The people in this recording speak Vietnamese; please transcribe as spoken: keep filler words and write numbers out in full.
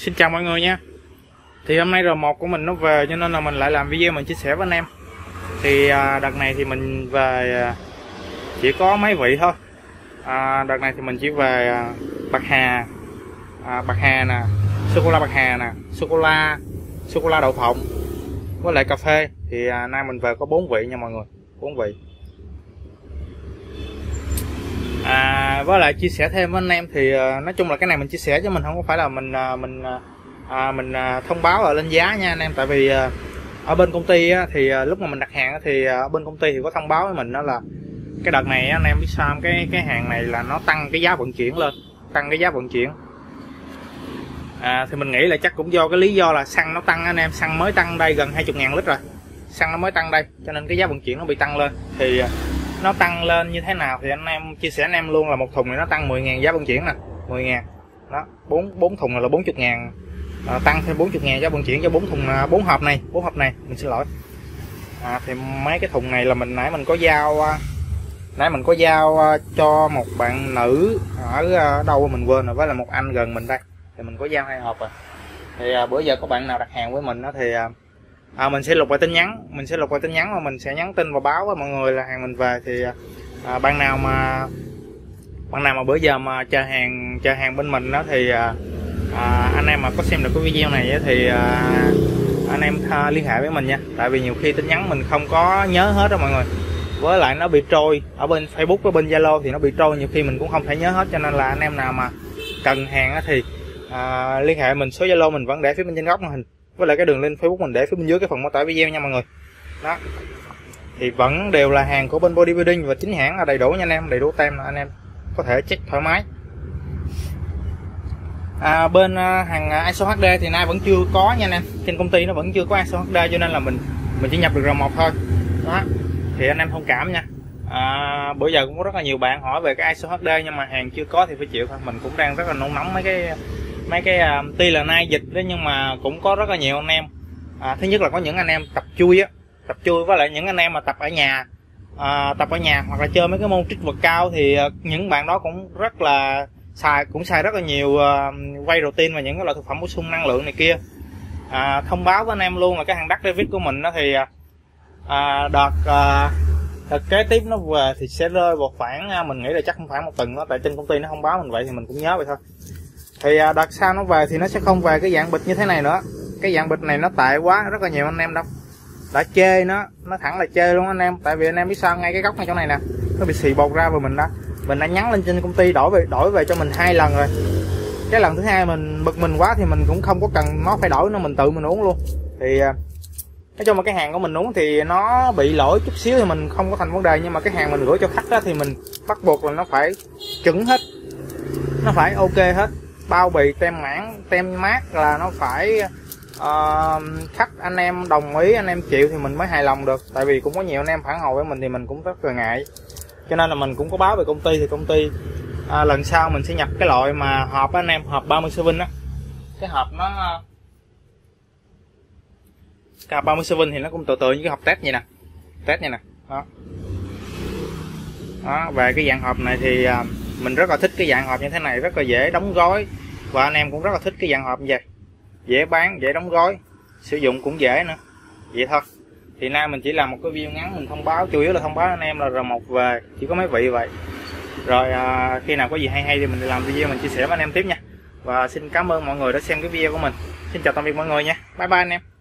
Xin chào mọi người nha. Thì hôm nay R một của mình nó về cho nên là mình lại làm video mình chia sẻ với anh em. Thì à, đợt này thì mình về à, chỉ có mấy vị thôi. à, Đợt này thì mình chỉ về à, bạc hà, à, bạc hà nè, sô-cô-la bạc hà nè, sô-cô-la sô-cô-la đậu phộng với lại cà phê. Thì à, nay mình về có bốn vị nha mọi người, bốn vị. À, với lại chia sẻ thêm với anh em thì uh, nói chung là cái này mình chia sẻ chứ mình không có phải là mình uh, mình uh, mình uh, thông báo là lên giá nha anh em. Tại vì uh, ở bên công ty á, thì uh, lúc mà mình đặt hàng á, thì uh, bên công ty thì có thông báo với mình đó là cái đợt này á, anh em biết sao cái cái hàng này là nó tăng cái giá vận chuyển lên, tăng cái giá vận chuyển. À, thì mình nghĩ là chắc cũng do cái lý do là xăng nó tăng anh em, xăng mới tăng đây gần hai mươi ngàn lít rồi, xăng nó mới tăng đây cho nên cái giá vận chuyển nó bị tăng lên. Thì uh, nó tăng lên như thế nào thì anh em chia sẻ anh em luôn là một thùng này nó tăng mười ngàn giá vận chuyển nè, mười ngàn đó, bốn bốn thùng là bốn mươi ngàn, à, tăng thêm bốn mươi ngàn giá vận chuyển cho bốn thùng, bốn hộp này, bốn hộp này mình xin lỗi. À, thì mấy cái thùng này là mình nãy mình có giao nãy mình có giao cho một bạn nữ ở đâu mình quên rồi, với là một anh gần mình đây, thì mình có giao hai hộp rồi. Thì à, bữa giờ có bạn nào đặt hàng với mình đó thì à, À, mình sẽ lục lại tin nhắn, mình sẽ lục lại tin nhắn và mình sẽ nhắn tin và báo với mọi người là hàng mình về. Thì à, bạn nào mà bạn nào mà bữa giờ mà chờ hàng chờ hàng bên mình đó thì à, à, anh em mà có xem được cái video này thì à, anh em tha, liên hệ với mình nha. Tại vì nhiều khi tin nhắn mình không có nhớ hết đó mọi người, với lại nó bị trôi ở bên Facebook với bên Zalo thì nó bị trôi, nhiều khi mình cũng không thể nhớ hết. Cho nên là anh em nào mà cần hàng thì à, liên hệ mình, số Zalo mình vẫn để phía bên trên góc màn hình, với lại cái đường link Facebook mình để phía bên dưới cái phần mô tả video nha mọi người. Đó thì vẫn đều là hàng của bên Bodybuilding và chính hãng là đầy đủ nha anh em, đầy đủ tem là anh em có thể check thoải mái. À, bên uh, hàng i ét o hát đê thì nay vẫn chưa có nha anh em, trên công ty nó vẫn chưa có i ét o hát đê cho nên là mình mình chỉ nhập được R một thôi. Đó thì anh em thông cảm nha. À, bữa giờ cũng có rất là nhiều bạn hỏi về cái i ét o hát đê nhưng mà hàng chưa có thì phải chịu thôi. Mình cũng đang rất là nôn nóng mấy cái mấy cái uh, tuy là nay dịch đấy nhưng mà cũng có rất là nhiều anh em. À, thứ nhất là có những anh em tập chui á, tập chui với lại những anh em mà tập ở nhà, à, tập ở nhà hoặc là chơi mấy cái môn trích vật cao thì uh, những bạn đó cũng rất là xài, cũng xài rất là nhiều uh, whey protein và những cái loại thực phẩm bổ sung năng lượng này kia. À, thông báo với anh em luôn là cái hàng Đắc David của mình đó thì uh, đợt uh, đợt kế tiếp nó về thì sẽ rơi vào khoảng uh, mình nghĩ là chắc không phải một tuần đó, tại trên công ty nó không báo mình vậy thì mình cũng nhớ vậy thôi. Thì đợt sau nó về thì nó sẽ không về cái dạng bịch như thế này nữa. Cái dạng bịch này nó tệ quá, rất là nhiều anh em đâu đã chê nó, nó thẳng là chê luôn anh em. Tại vì anh em biết sao, ngay cái góc này chỗ này nè nó bị xì bột ra và mình đã mình đã nhắn lên trên công ty đổi về đổi về cho mình hai lần rồi. Cái lần thứ hai mình bực mình quá thì mình cũng không có cần nó phải đổi, nó mình tự mình uống luôn. Thì nói chung là cái hàng của mình uống thì nó bị lỗi chút xíu thì mình không có thành vấn đề, nhưng mà cái hàng mình gửi cho khách đó thì mình bắt buộc là nó phải chuẩn hết, nó phải ok hết, bao bì, tem mãn, tem mát là nó phải uh, khách anh em đồng ý, anh em chịu thì mình mới hài lòng được. Tại vì cũng có nhiều anh em phản hồi với mình thì mình cũng rất là ngại, cho nên là mình cũng có báo về công ty. Thì công ty uh, lần sau mình sẽ nhập cái loại mà hộp anh em, hộp ba mươi seven á, cái hộp nó cái hộp ba mươi seven thì nó cũng tự tự như cái hộp test vậy nè, test vậy nè. Đó, đó về cái dạng hộp này thì uh, mình rất là thích cái dạng hộp như thế này, rất là dễ đóng gói và anh em cũng rất là thích cái dạng hộp như vậy, dễ bán, dễ đóng gói, sử dụng cũng dễ nữa. Vậy thôi. Thì nay mình chỉ làm một cái video ngắn mình thông báo, chủ yếu là thông báo anh em là R một về, chỉ có mấy vị vậy. Rồi à, khi nào có gì hay hay thì mình làm video mình chia sẻ với anh em tiếp nha. Và xin cảm ơn mọi người đã xem cái video của mình. Xin chào tạm biệt mọi người nha. Bye bye anh em.